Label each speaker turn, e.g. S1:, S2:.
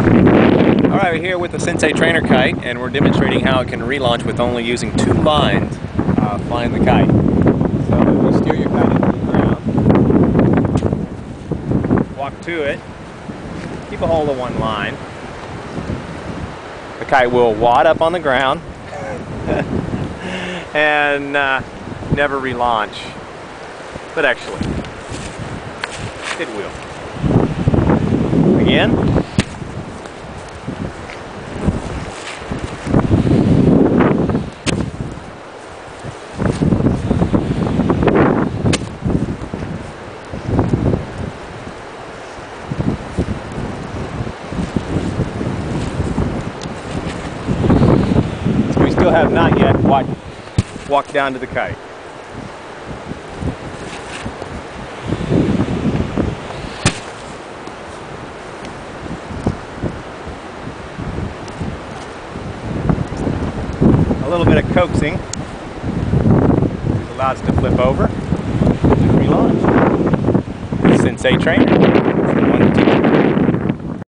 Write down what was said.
S1: Alright, we're here with the Sensei Trainer kite, and we're demonstrating how it can relaunch with only using 2 lines flying the kite. So you steer your kite into the ground, walk to it, keep a hold of one line. The kite will wad up on the ground and never relaunch, but actually it will. Again. We still have not yet walked down to the kite. A little bit of coaxing allows it to flip over and relaunch. Sensei Trainer.